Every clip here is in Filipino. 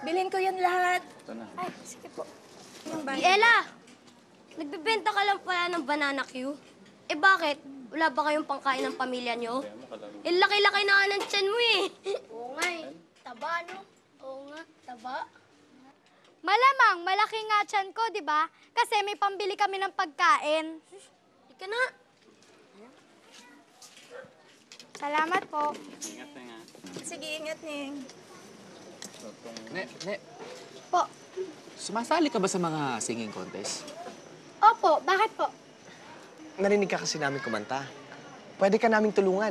Bilhin ko yan lahat. Ito na. Ay, sige po. Elha! Nagbebenta ka lang pala ng banana Q? Eh bakit? Wala ba kayong pangkain ng pamilya nyo? Eh laki-laki na nga ng tiyan mo eh. Oo nga eh. Taba, no? Oo nga, taba. Malamang, malaki nga tiyan ko, di ba? Kasi may pambili kami ng pagkain. Ika na. Salamat po. Ingat na nga. Sige, ingat, Ning. Ne, Po. sumasali ka ba sa mga singing contest? Opo, bakit po? Narinig ka kasi namin kumanta. Pwede ka naming tulungan.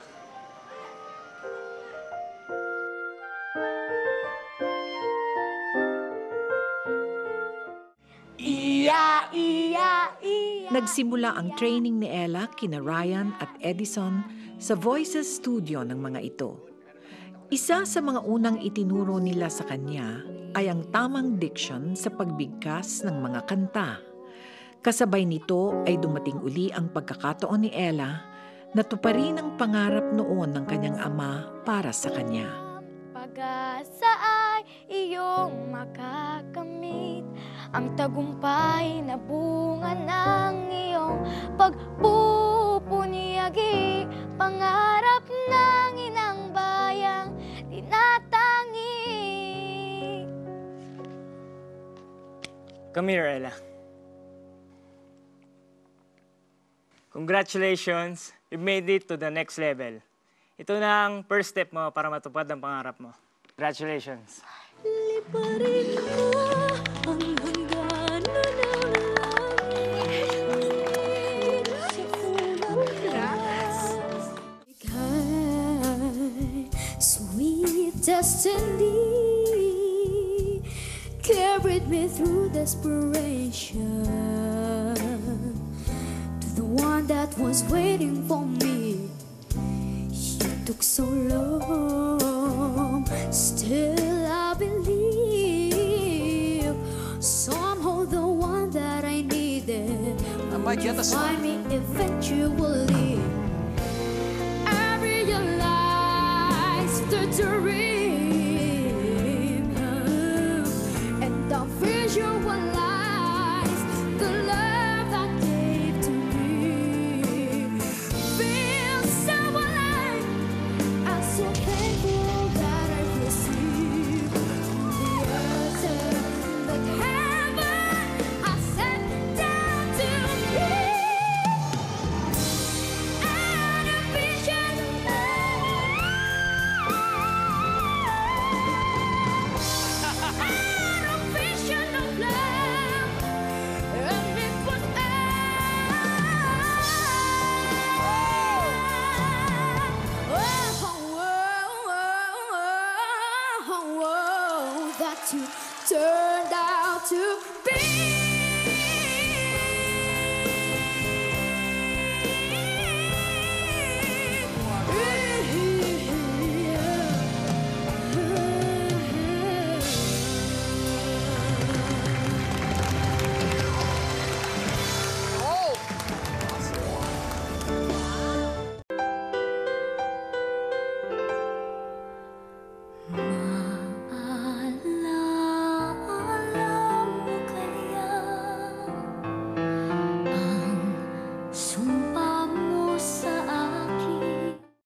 Iya, iya, iya. Nagsimula ang training ni Elha kina Ryan at Edison sa Voices Studio ng mga ito. Isa sa mga unang itinuro nila sa kanya ay ang tamang diction sa pagbigkas ng mga kanta. Kasabay nito ay dumating uli ang pagkakataon ni Elha na tuparin ang pangarap noon ng kanyang ama para sa kanya. Pag-asa ay iyong makakamit, ang tagumpay na bunga ng iyong pagpupunyagi, pangarap ng inang bayang tinatangi. Come here, Elha. Congratulations! You made it to the next level. Ito na ang first step mo para matupad ang pangarap mo. Congratulations! Liparin mo ang hangganan ng langit sa unang sweet destiny carried me through desperation to the one that was waiting for me. You took so long, still I believe somehow the one that I needed Get will us find me eventually. I realized the dream, and I visualized the love that gave to me. Feels so alive, I'm so thankful that I received the answer that heaven I sent down to me. And a vision of love, and a vision of love, and it was that you turned out to be.